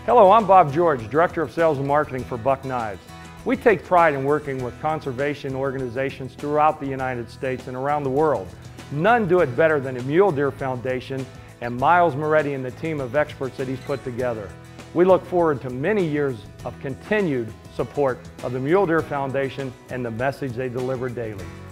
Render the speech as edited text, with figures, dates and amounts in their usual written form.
Hello, I'm Bob George, Director of Sales and Marketing for Buck Knives. We take pride in working with conservation organizations throughout the United States and around the world. None do it better than the Mule Deer Foundation and Miles Moretti and the team of experts that he's put together. We look forward to many years of continued support of the Mule Deer Foundation and the message they deliver daily.